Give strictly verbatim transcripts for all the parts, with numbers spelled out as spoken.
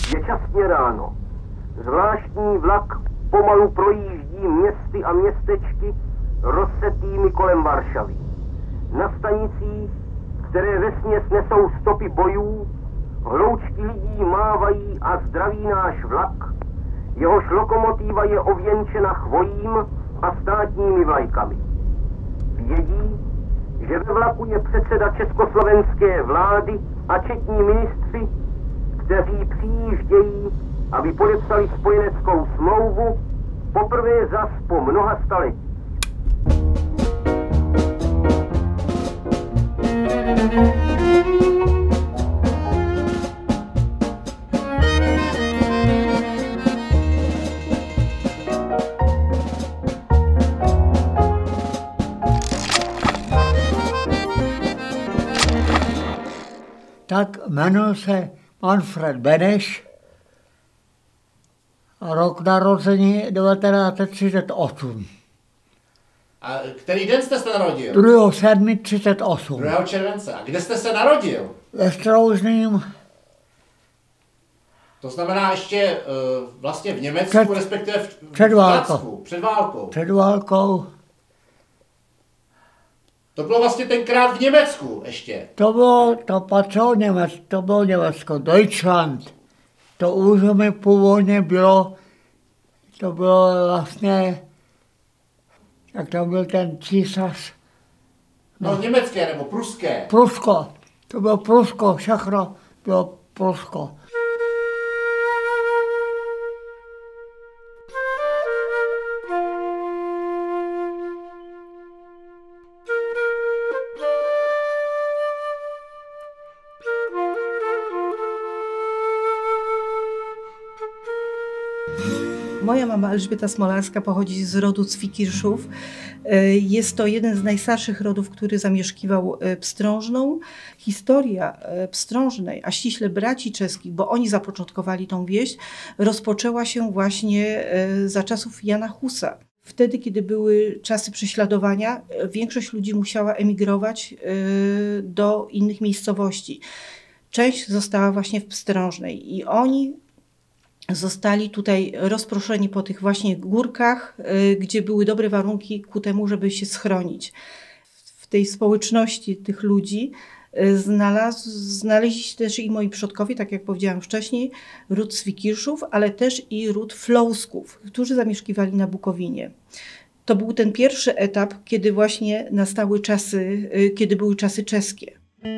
Je časně ráno. Zvláštní vlak pomalu projíždí městy a městečky rozsetými kolem Varšavy. Na stanicích, které vesměs nesou stopy bojů, hloučky lidí mávají a zdraví náš vlak, jehož lokomotíva je ověnčena chvojím a státními vlajkami. Vědí, že ve vlaku je předseda československé vlády a četní ministři, kteří přijíždějí, aby podepsali spojeneckou smlouvu poprvé zas po mnoha staletí. Tak jmenuje se Manfred Beneš a rok narození devatenáct set třicet osm. A který den jste se narodil? druhého sedmého třicet osm. druhého července. A kde jste se narodil? Ve Stroužným. To znamená ještě uh, vlastně v Německu, před, respektive v, před v válkou. Před válkou. Před válkou. To bylo vlastně tenkrát v Německu ještě. To bylo, to patřilo Německo, to bylo Německo, Deutschland. To území původně bylo, to bylo vlastně, jak to byl ten císař. No, no německé nebo pruské. Prusko, to bylo Prusko, všechno bylo Prusko. Moja mama Elżbieta Smolarska pochodzi z rodu Cwikirszów. Jest to jeden z najstarszych rodów, który zamieszkiwał Pstrążną. Historia Pstrążnej, a ściśle braci czeskich, bo oni zapoczątkowali tą wieś, rozpoczęła się właśnie za czasów Jana Husa. Wtedy, kiedy były czasy prześladowania, większość ludzi musiała emigrować do innych miejscowości. Część została właśnie w Pstrążnej i oni zostali tutaj rozproszeni po tych właśnie górkach, gdzie były dobre warunki ku temu, żeby się schronić. W tej społeczności tych ludzi znalazł, znaleźli się też i moi przodkowie, tak jak powiedziałam wcześniej, ród Cwikirszów, ale też i ród Flousków, którzy zamieszkiwali na Bukowinie. To był ten pierwszy etap, kiedy właśnie nastały czasy, kiedy były czasy czeskie.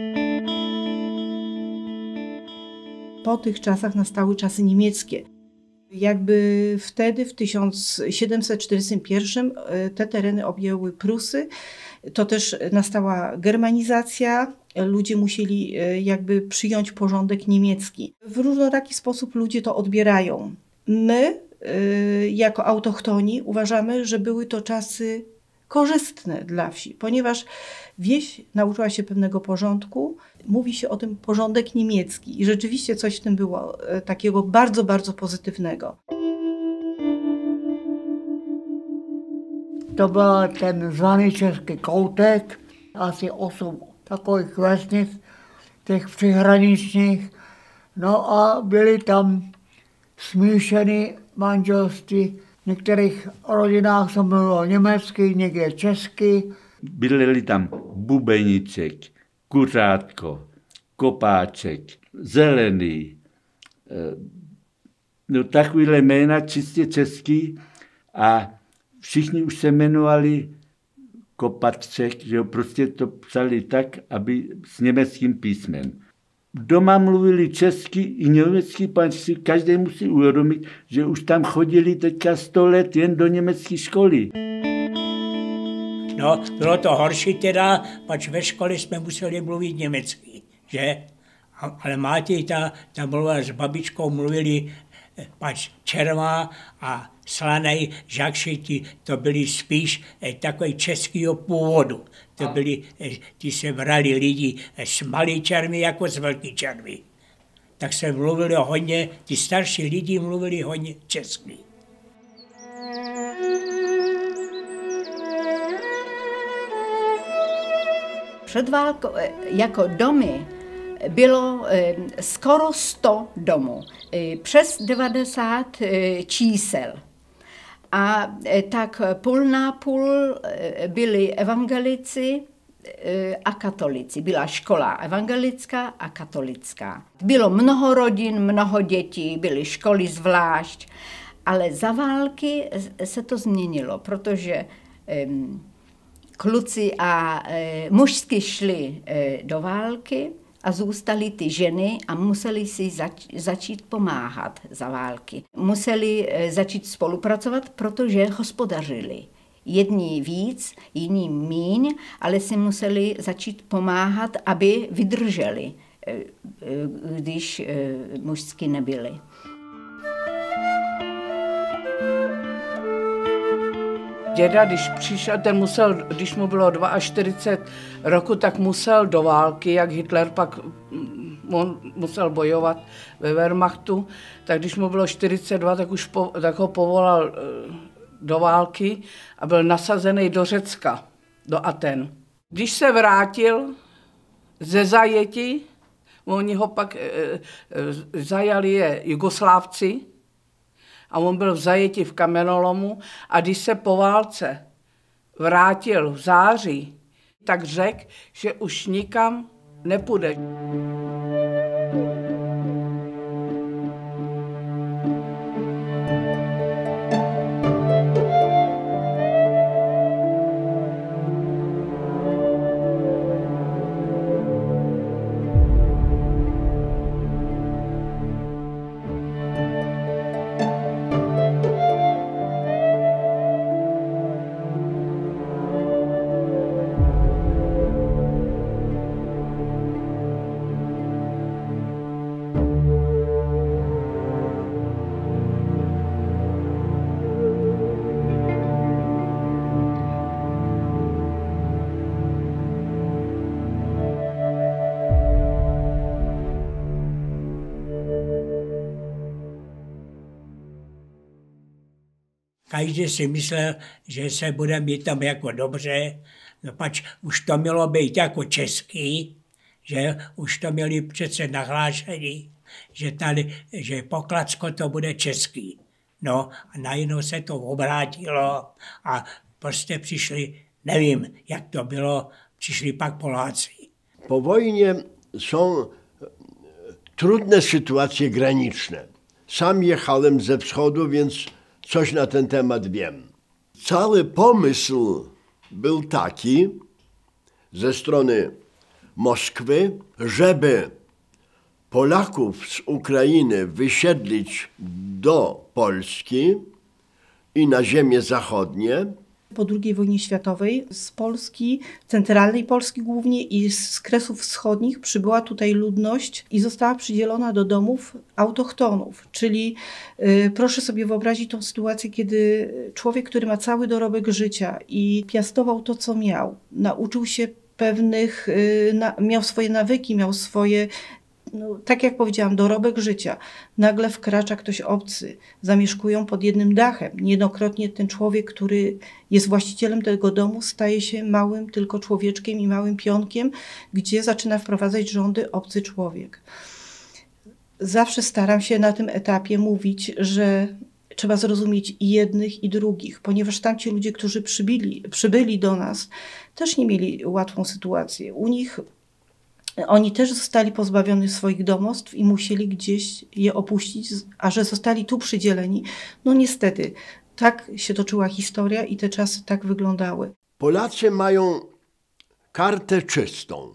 Po tych czasach nastały czasy niemieckie. Jakby wtedy, w tysiąc siedemset czterdziestym pierwszym, te tereny objęły Prusy. To też nastała germanizacja. Ludzie musieli jakby przyjąć porządek niemiecki. W różnoraki sposób ludzie to odbierają. My, jako autochtoni, uważamy, że były to czasy korzystne dla wsi, ponieważ wieś nauczyła się pewnego porządku. Mówi się o tym porządek niemiecki i rzeczywiście coś w tym było takiego bardzo, bardzo pozytywnego. To byl ten zvaný český koutek, asi osm takových vesnic, těch přihraničních. No a byly tam smíšené manželství. V některých rodinách se mluvilo německy, někde česky. Byli tam bubeníček, kuřátko, kopáček, zelený. No takovýhle jména čistě český a všichni už se jmenovali Kopatček, že jo, prostě to psali tak, aby s německým písmem. Doma mluvili česky i německy, pan si každý musí uvědomit, že už tam chodili teďka sto let jen do německé školy. No, bylo to horší teda, pač ve škole jsme museli mluvit německy, že? Ale máte ta, ta mluva s babičkou mluvili pač červá a slanej, žakši, to byli spíš eh, takový českýho původu. To byli, eh, ty se brali lidi eh, s malý červy jako s velký červy. Tak se mluvili hodně, ty starší lidi mluvili hodně česky. Před válkou jako domy bylo skoro sto domů, přes devadesát čísel. A tak půl na půl byli evangelici a katolici. Byla škola evangelická a katolická. Bylo mnoho rodin, mnoho dětí, byly školy zvlášť, ale za války se to změnilo, protože kluci a mužsky šli do války a zůstaly ty ženy a museli si zač- začít pomáhat za války. Museli začít spolupracovat, protože hospodařili. Jedni víc, jiní míň, ale si museli začít pomáhat, aby vydrželi, když mužsky nebyli. Děda, když přišel, ten musel, když mu bylo čtyřicet dva roku, tak musel do války, jak Hitler pak on musel bojovat ve Wehrmachtu, tak když mu bylo čtyřicet dva, tak už po, tak ho povolal do války a byl nasazený do Řecka, do Aten. Když se vrátil ze zajetí, oni ho pak e, e, zajali je Jugoslávci, a on byl v zajetí v kamenolomu a když se po válce vrátil v září, tak řekl, že už nikam nepůjde. Každý si myslel, že se bude mít tam jako dobře, no pač už to mělo být jako český, že už to měli přece nahlášení, že tady, že Pokladsko to bude český. No a najednou se to obrátilo a prostě přišli, nevím, jak to bylo, přišli pak Poláci. Po wojnie są trudne sytuacje graniczne. Sam jechałem ze wschodu, więc coś na ten temat wiem. Cały pomysł był taki ze strony Moskwy, żeby Polaków z Ukrainy wysiedlić do Polski i na ziemie zachodnie. Po drugiej wojnie światowej z Polski, centralnej Polski głównie i z Kresów Wschodnich przybyła tutaj ludność i została przydzielona do domów autochtonów. Czyli y, proszę sobie wyobrazić tą sytuację, kiedy człowiek, który ma cały dorobek życia i piastował to, co miał, nauczył się pewnych, y, na, miał swoje nawyki, miał swoje, no, tak jak powiedziałam, dorobek życia. Nagle wkracza ktoś obcy, zamieszkują pod jednym dachem. Niejednokrotnie ten człowiek, który jest właścicielem tego domu, staje się małym tylko człowieczkiem i małym pionkiem, gdzie zaczyna wprowadzać rządy obcy człowiek. Zawsze staram się na tym etapie mówić, że trzeba zrozumieć i jednych, i drugich, ponieważ tamci ludzie, którzy przybyli, przybyli do nas, też nie mieli łatwą sytuację. U nich Oni też zostali pozbawieni swoich domostw i musieli gdzieś je opuścić, a że zostali tu przydzieleni, no niestety, tak się toczyła historia i te czasy tak wyglądały. Polacy mają kartę czystą.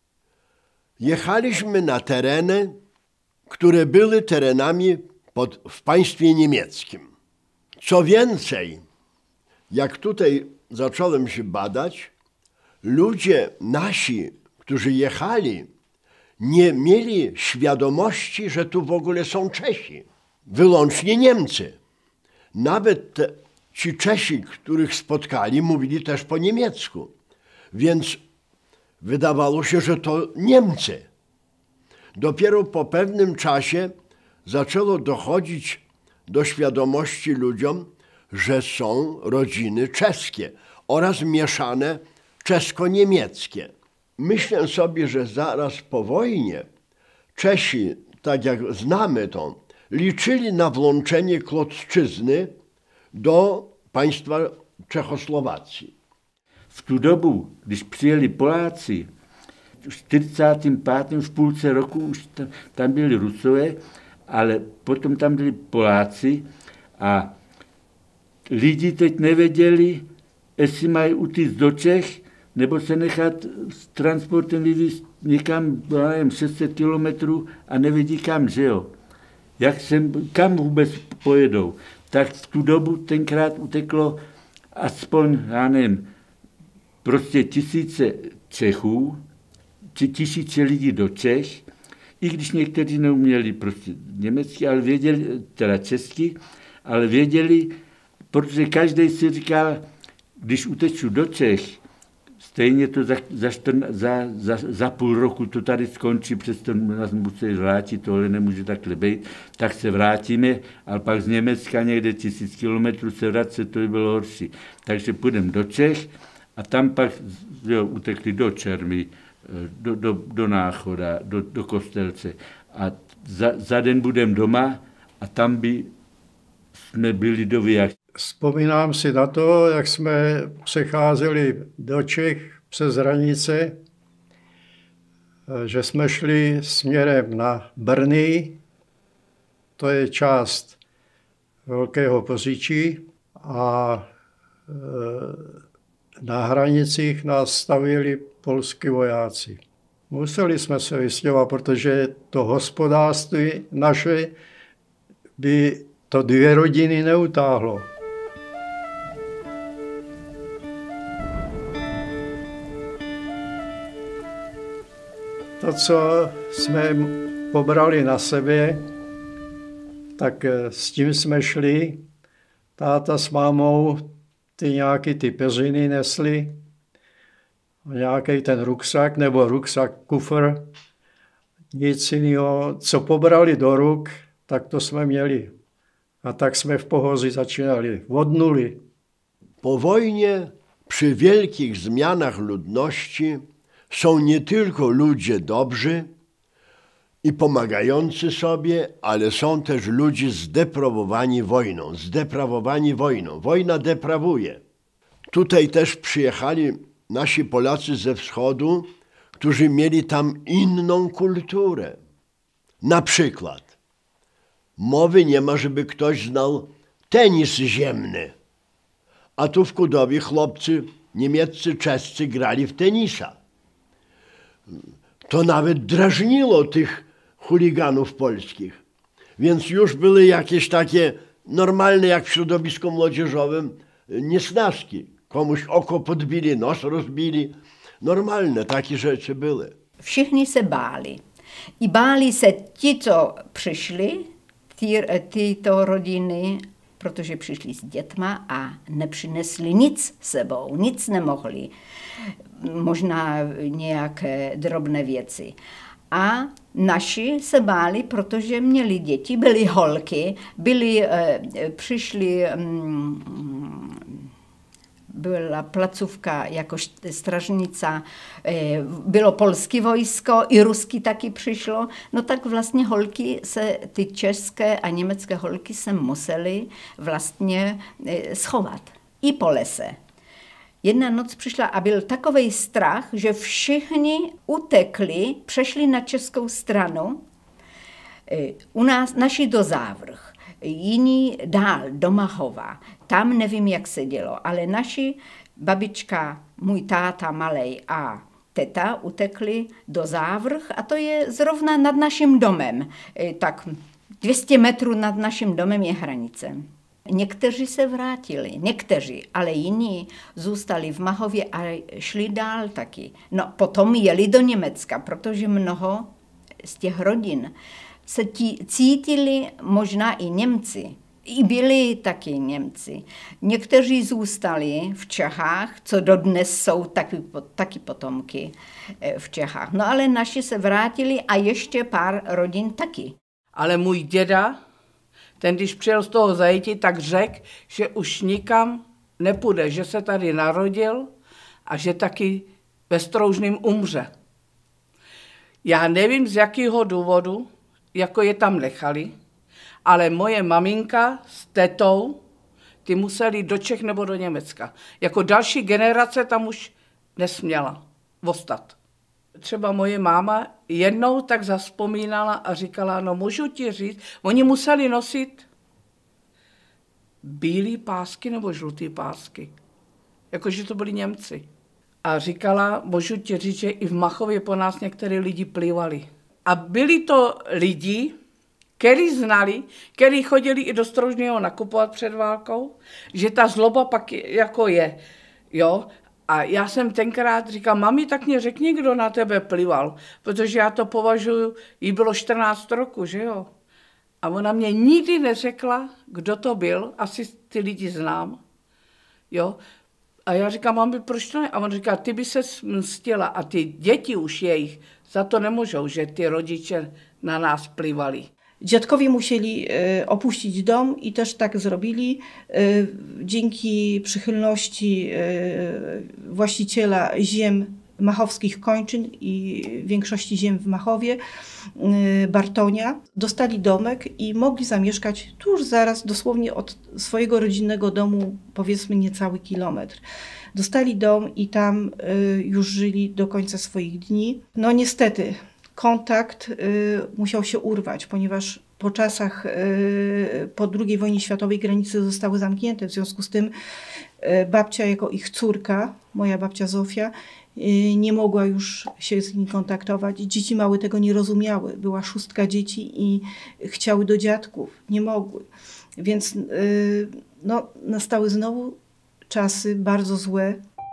Jechaliśmy na tereny, które były terenami pod, w państwie niemieckim. Co więcej, jak tutaj zacząłem się badać, ludzie nasi, którzy jechali, nie mieli świadomości, że tu w ogóle są Czesi. Wyłącznie Niemcy. Nawet te, ci Czesi, których spotkali, mówili też po niemiecku. Więc wydawało się, że to Niemcy. Dopiero po pewnym czasie zaczęło dochodzić do świadomości ludziom, że są rodziny czeskie oraz mieszane czesko-niemieckie. Myślę sobie, że zaraz po wojnie Czesi, tak jak znamy to, liczyli na włączenie Klocczyzny do państwa Czechosłowacji. V tu dobu, když přijeli Poláci, v čtyřicátém pátém v půlce roku už tam, tam byli Rusové, ale potom tam byli Poláci a lidi teď nevěděli, jestli mají utíct do Čech, nebo se nechat s transportem vyvízt někam, nevím, šest set kilometrů a nevědí kam, že jo. Jak sem, kam vůbec pojedou. Tak v tu dobu tenkrát uteklo aspoň, já nevím, prostě tisíce Čechů, či tisíce lidí do Čech, i když někteří neuměli prostě německy, ale věděli, teda česky, ale věděli, protože každý si říkal, když uteču do Čech, stejně to za, za, za, za, za půl roku to tady skončí, přesto nás musí vrátit, tohle nemůže takhle být, tak se vrátíme, ale pak z Německa někde tisíc kilometrů se vracet, to by bylo horší. Takže půjdeme do Čech a tam pak jo, utekli do Čermy, do, do, do Náchoda, do, do Kostelce a za, za den budeme doma a tam by jsme byli do Vyjach. Vzpomínám si na to, jak jsme přecházeli do Čech přes hranice, že jsme šli směrem na Brny, to je část Velkého Poříčí, a na hranicích nás stavěli polský vojáci. Museli jsme se vystěhovat, protože to hospodářství naše by to dvě rodiny neutáhlo. To, co jsme pobrali na sebe, tak s tím jsme šli. Táta s mámou ty nějaký ty peřiny nesli, nějaký ten ruksak nebo ruksak, kufr, nic jiného. Co pobrali do ruk, tak to jsme měli. A tak jsme v Pohoří začínali, od nuly. Po wojnie, przy wielkich zmianach ludności, są nie tylko ludzie dobrzy i pomagający sobie, ale są też ludzie zdeprawowani wojną, zdeprawowani wojną. Wojna deprawuje. Tutaj też przyjechali nasi Polacy ze wschodu, którzy mieli tam inną kulturę. Na przykład mowy nie ma, żeby ktoś znał tenis ziemny. A tu w Kudowie chłopcy niemieccy, czescy grali w tenisa. To nawet drażniło tych chuliganów polskich. Więc już były jakieś takie normalne, jak w środowisku młodzieżowym, niesnaski. Komuś oko podbili, nos rozbili. Normalne takie rzeczy były. Všichni se báli. I báli se ti, co přišli, ty, tyto rodiny, protože přišli s dětma a nepřinesli nic sebou, nic nemohli. Možná nějaké drobné věci. A naši se báli, protože měli děti, byly holky, byli, přišli, byla placůvka jako stražnica, bylo polské vojsko, i ruský taky přišlo, no tak vlastně holky se, ty české a německé holky se musely vlastně schovat i po lese. Jedna noc přišla a byl takovej strach, že všichni utekli, přešli na českou stranu, u nás naši do Závrch, jiní dál do Mahova. Tam nevím, jak se dělo, ale naši babička, můj táta malej a teta utekli do Závrch a to je zrovna nad naším domem. Tak dvě stě metrů nad naším domem je hranice. Někteří se vrátili, někteří, ale jiní zůstali v Mahově a šli dál taky. No potom jeli do Německa, protože mnoho z těch rodin se tí, cítili možná i Němci. I byli taky Němci. Někteří zůstali v Čechách, co dodnes jsou taky, taky potomky v Čechách. No ale naši se vrátili a ještě pár rodin taky. Ale můj děda, ten když přijel z toho zajetí, tak řekl, že už nikam nepůjde, že se tady narodil a že taky ve Stroužném umře. Já nevím, z jakého důvodu, jako je tam nechali, ale moje maminka s tetou, ty museli do Čech nebo do Německa. Jako další generace tam už nesměla ostat. Třeba moje máma jednou tak zavzpomínala a říkala, no můžu ti říct, oni museli nosit bílé pásky nebo žluté pásky. Jakože to byli Němci. A říkala, můžu ti říct, že i v Machově po nás některé lidi plývali. A byli to lidi, který znali, který chodili i do Strožného nakupovat před válkou, že ta zloba pak jako je, jo. A já jsem tenkrát říkala, mami, tak mě řekni, kdo na tebe plival, protože já to považuji, jí bylo čtrnáct roku, že jo. A ona mě nikdy neřekla, kdo to byl, asi ty lidi znám, jo. A já říkám, mami, proč to ne? A on říká, ty by se mstila a ty děti už jejich za to nemůžou, že ty rodiče na nás plivali. Dziadkowie musieli e, opuścić dom i też tak zrobili. E, dzięki przychylności e, właściciela ziem machowskich kończyn i większości ziem w Machowie, e, Bartonia, dostali domek i mogli zamieszkać tuż zaraz, dosłownie od swojego rodzinnego domu, powiedzmy niecały kilometr. Dostali dom i tam e, już żyli do końca swoich dni. No niestety, kontakt y, musiał się urwać, ponieważ po czasach, y, po drugiej wojnie światowej granice zostały zamknięte. W związku z tym y, babcia jako ich córka, moja babcia Zofia, y, nie mogła już się z nimi kontaktować. Dzieci małe tego nie rozumiały. Była szóstka dzieci i chciały do dziadków. Nie mogły. Więc y, no, nastały znowu czasy bardzo złe.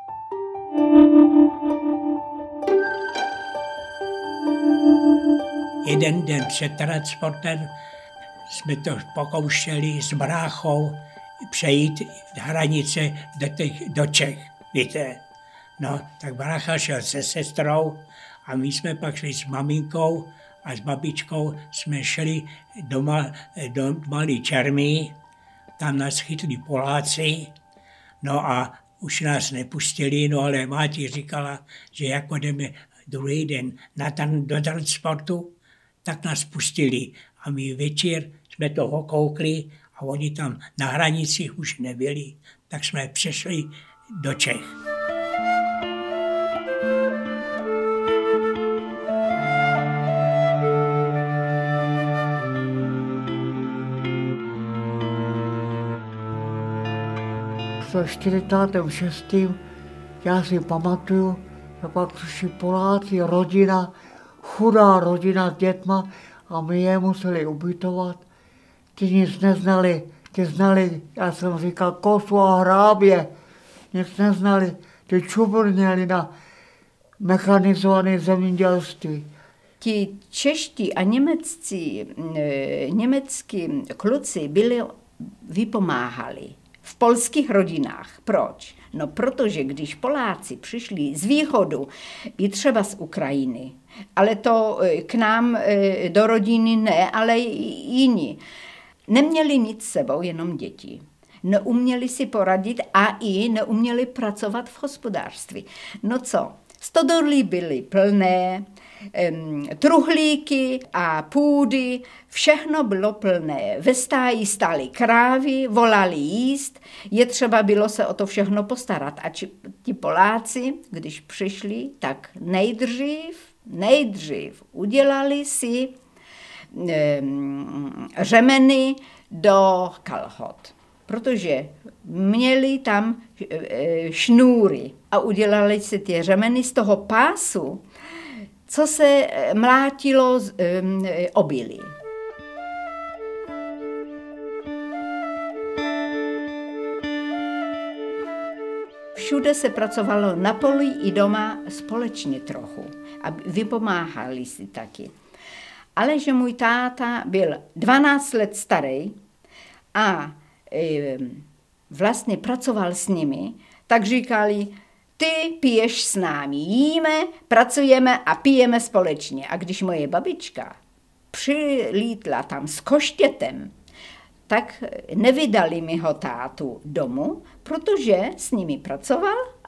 Jeden den před transportem jsme to pokoušeli s bráchou přejít hranice do, těch, do Čech, víte. No, tak brácha šel se sestrou a my jsme pak šli s maminkou a s babičkou jsme šli do, ma, do Malé Čermy, tam nás chytli Poláci, no a už nás nepustili, no ale máti říkala, že jako jdeme druhý den na ten, do transportu, tak nás pustili a my večer jsme toho koukli a oni tam na hranicích už nebyli, tak jsme přešli do Čech. V čtyřicátém šestém já si pamatuju, že pak přišli Poláci, rodina, chudá rodina s dětma a my je museli ubytovat. Ty nic neznali, ty znali, já jsem říkal, kosu a hrábě, nic neznali, ty čubrněli na mechanizované zemědělství. Ti čeští a němečtí, německý kluci byli, vypomáhali v polských rodinách. Proč? No protože když Poláci přišli z východu, i třeba z Ukrajiny, ale to k nám do rodiny ne, ale jiní, neměli nic s sebou, jenom děti. Neuměli si poradit a i neuměli pracovat v hospodářství. No co? Stodoly byly plné, truhlíky a půdy, všechno bylo plné. Ve stáji stály krávy, volali jíst, je třeba bylo se o to všechno postarat. A či, ti Poláci, když přišli, tak nejdřív, nejdřív udělali si e, řemeny do kalhot, protože měli tam e, šnůry a udělali si ty řemeny z toho pásu, co se mlátilo z um, obilí. Všude se pracovalo na poli i doma společně trochu a vypomáhali si taky. Ale že můj táta byl dvanáct let starý a e, vlastně pracoval s nimi, tak říkali, ty piješ s námi, jíme, pracujeme a pijeme společně. A když moje babička přilítla tam s koštětem, tak nevydali mi ho tátu domů, protože s nimi pracoval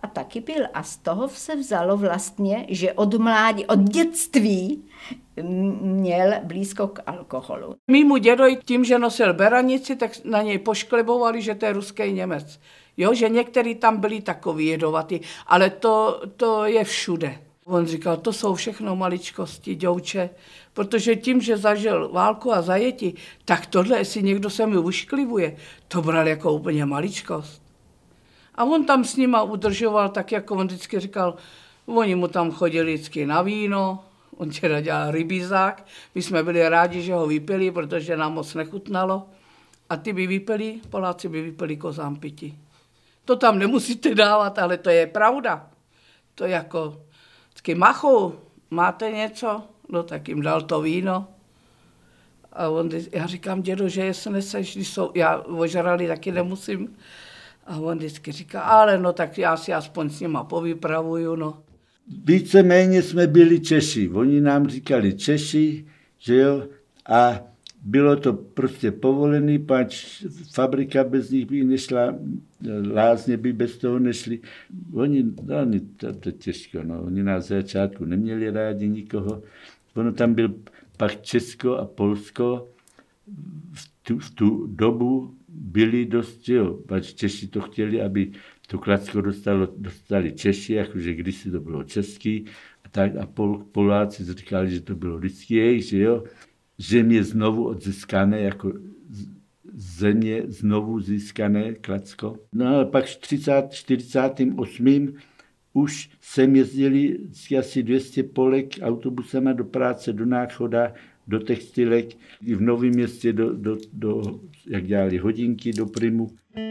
a taky pil. A z toho se vzalo vlastně, že od mládí, od dětství měl blízko k alkoholu. Mýmu dědoj tím, že nosil beranici, tak na něj pošklebovali, že to je ruský Němec. Jo, že některý tam byli takový jedovatý, ale to, to je všude. On říkal, to jsou všechno maličkosti, děvče, protože tím, že zažil válku a zajetí, tak tohle, jestli někdo se mi ušklivuje, to bral jako úplně maličkost. A on tam s nima udržoval, tak jako on vždycky říkal, oni mu tam chodili vždycky na víno, on teda dělal rybízák, my jsme byli rádi, že ho vypili, protože nám moc nechutnalo. A ty by vypili, Poláci by vypili kozám pití. To tam nemusíte dávat, ale to je pravda. To jako, vždycky machu, máte něco? No tak jim dal to víno. A on, já říkám, dědo, že jestli neseš, když jsou, já ožrali taky nemusím. A on vždycky říká, ale no tak já si aspoň s nima povypravuju, no. Víceméně jsme byli Češi. Oni nám říkali Češi, že jo, a bylo to prostě povolený, pač fabrika bez nich by nešla, lázně by bez toho nešli. Oni, oni to, to těžko, no, oni nás za začátku neměli rádi nikoho. Ono tam byl pak Česko a Polsko. V tu, v tu dobu byli dost, jo, pač Češi to chtěli, aby to Kladsko dostalo, dostali Češi, jakože kdysi to bylo český, a, tak, a Pol, Poláci říkali, že to bylo vždycky jejich, že jo, země znovu odzískané, jako země znovu získané Kladsko. No ale pak v třicátém čtyřicátém osmém už sem jezdili asi dvě stě Polek autobusama do práce, do Náchoda, do textilek, i v Novém Městě, do, do, do, jak dělali hodinky, do Primu.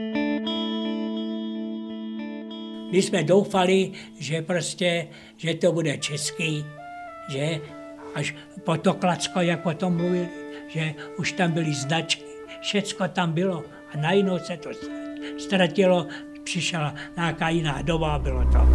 My jsme doufali, že prostě, že to bude český, že až po to Kladsko, jak o tom mluvili, že už tam byly značky, všecko tam bylo a najednou se to ztratilo, přišla nějaká jiná doba a bylo to.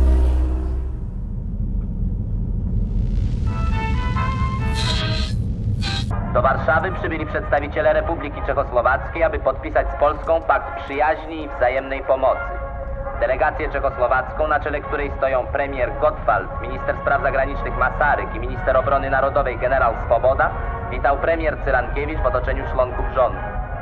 Do Warszawy przybyli przedstawiciele Republiki Czechosłowackiej, aby podpisać z Polską pakt przyjaźni i wzajemnej pomocy. Delegację czechosłowacką, na czele której stoją premier Gottwald, minister spraw zagranicznych Masaryk i minister obrony narodowej generał Swoboda, witał premier Cyrankiewicz w otoczeniu członków rządu.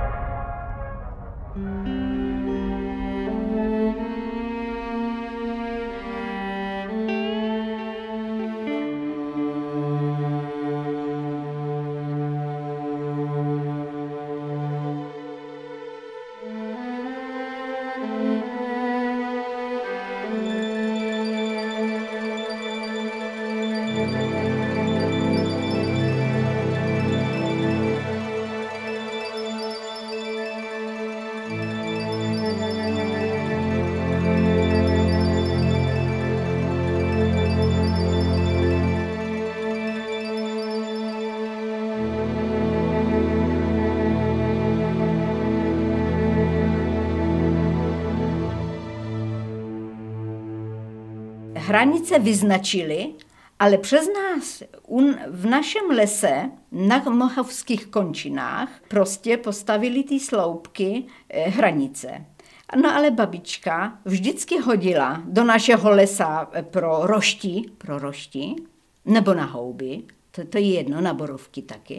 Hranice vyznačili, ale přes nás v našem lese na Mochovských končinách prostě postavili ty sloupky hranice. No ale babička vždycky hodila do našeho lesa pro rošti, pro rošti nebo na houby, to, to je jedno, na borovky taky.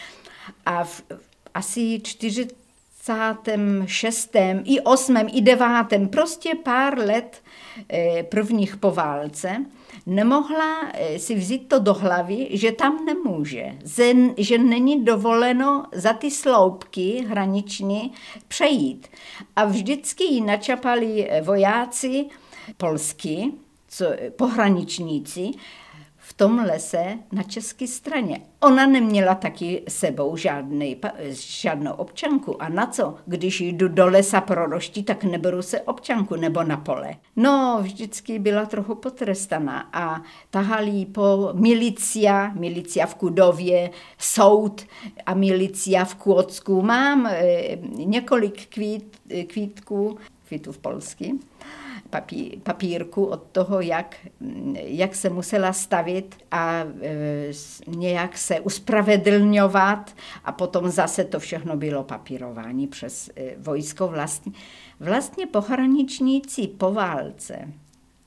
A v, asi čtyřicátém šestém i osmém i devátém prostě pár let prvních po válce, nemohla si vzít to do hlavy, že tam nemůže, že není dovoleno za ty sloupky hraniční přejít. A vždycky ji načapali vojáci polský, co, pohraničníci, v tom lese na české straně. Ona neměla taky sebou žádnej, žádnou občanku. A na co? Když jdu do lesa pro roští, tak neberu se občanku nebo na pole. No, vždycky byla trochu potrestaná a tahali po milicia, milicia v Kudově, soud a milicia v Kłodzku. Mám e, několik kvít, kvítků, kvítů v polsky, papí, papírku od toho, jak, jak se musela stavit a e, nějak se uspravedlňovat a potom zase to všechno bylo papírování přes e, vojsko vlastně. Vlastně pohraničníci po válce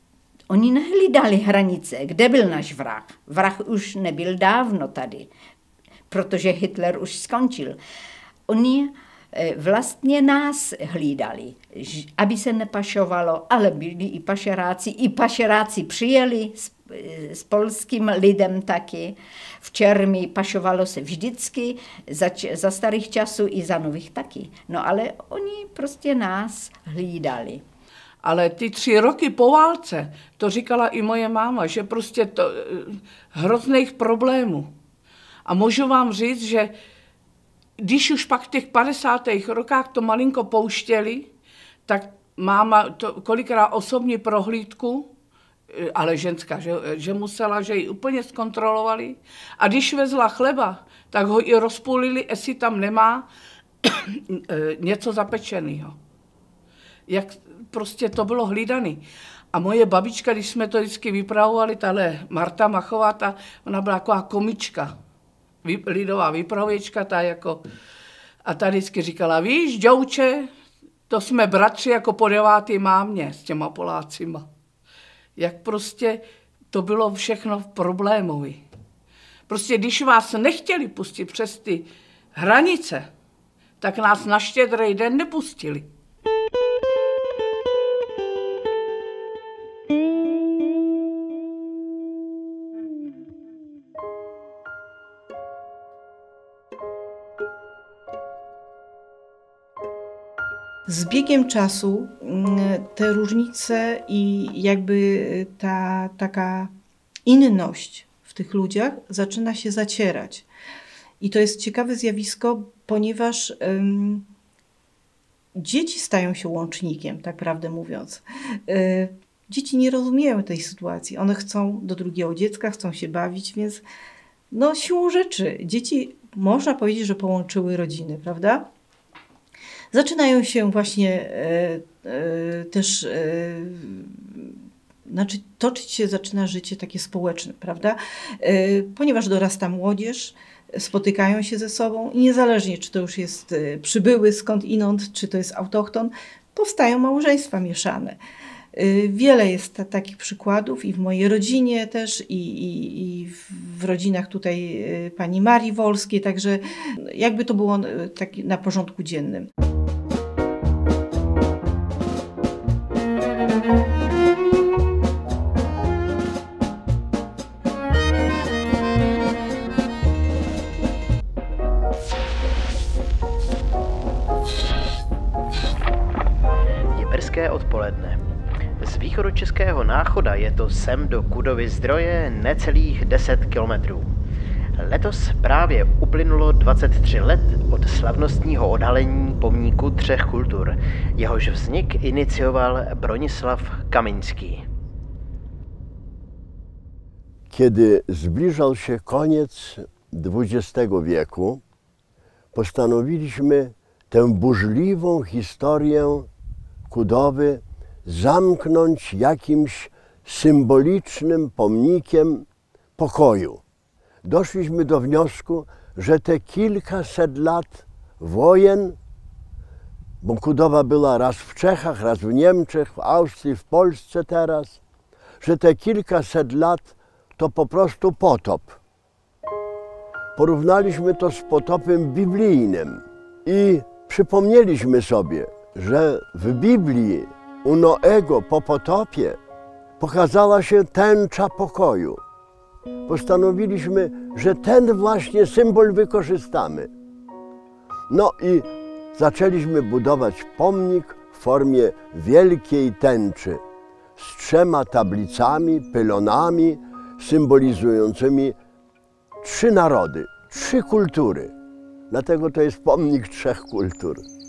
Oni nehlídali hranice, kde byl náš vrah. Vrah už nebyl dávno tady, protože Hitler už skončil. Oni vlastně nás hlídali, aby se nepašovalo, ale byli i pašeráci. I pašeráci přijeli s, s polským lidem taky. V Čermi pašovalo se vždycky, za, za starých časů i za nových taky. No ale oni prostě nás hlídali. Ale ty tři roky po válce, to říkala i moje máma, že prostě to hrozných problémů. A můžu vám říct, že když už pak v těch padesátých rokách to malinko pouštěli, tak máma to kolikrát osobní prohlídku, ale ženská, že, že musela, že ji úplně zkontrolovali. A když vezla chleba, tak ho i rozpůlili, jestli tam nemá něco zapečeného. Jak prostě to bylo hlídané. A moje babička, když jsme to vždycky vypravovali, tahle Marta Machová, ta, ona byla taková komička, vy, lidová vypravěčka, ta jako, a ta vždycky říkala, víš, Děvče, to jsme bratři jako po devátý mámě s těma Polácima. Jak prostě to bylo všechno problémové. Prostě když vás nechtěli pustit přes ty hranice, tak nás na Štědrý den nepustili. Z biegiem czasu te różnice i jakby ta taka inność w tych ludziach zaczyna się zacierać. I to jest ciekawe zjawisko, ponieważ um, dzieci stają się łącznikiem, tak prawdę mówiąc. Y, dzieci nie rozumieją tej sytuacji. One chcą do drugiego dziecka, chcą się bawić, więc no siłą rzeczy dzieci, można powiedzieć, że połączyły rodziny, prawda? Zaczynają się właśnie e, e, też, e, znaczy toczyć się zaczyna życie takie społeczne, prawda? E, ponieważ dorasta młodzież, spotykają się ze sobą i niezależnie, czy to już jest e, przybyły skądinąd, czy to jest autochton, powstają małżeństwa mieszane. E, wiele jest ta, takich przykładów i w mojej rodzinie też, i, i, i w rodzinach tutaj e, pani Marii Wolskiej, także jakby to było e, tak na porządku dziennym. Odpoledne. Z východočeského Náchoda je to sem do Kudovy Zdroje necelých deset kilometrů. Letos právě uplynulo dvacet tři let od slavnostního odhalení pomníku třech kultur. Jehož vznik inicioval Bronisław Kamiński. Kiedy zbliżał się koniec dwudziestego wieku, postanowiliśmy tę burzliwą historię Kudowy zamknąć jakimś symbolicznym pomnikiem pokoju. Doszliśmy do wniosku, że te kilkaset lat wojen, bo Kudowa była raz w Czechach, raz w Niemczech, w Austrii, w Polsce teraz, że te kilkaset lat to po prostu potop. Porównaliśmy to z potopem biblijnym i przypomnieliśmy sobie, że w Biblii u Noego po potopie pokazała się tęcza pokoju. Postanowiliśmy, że ten właśnie symbol wykorzystamy. No i zaczęliśmy budować pomnik w formie wielkiej tęczy z trzema tablicami, pylonami symbolizującymi trzy narody, trzy kultury. Dlatego to jest pomnik trzech kultur.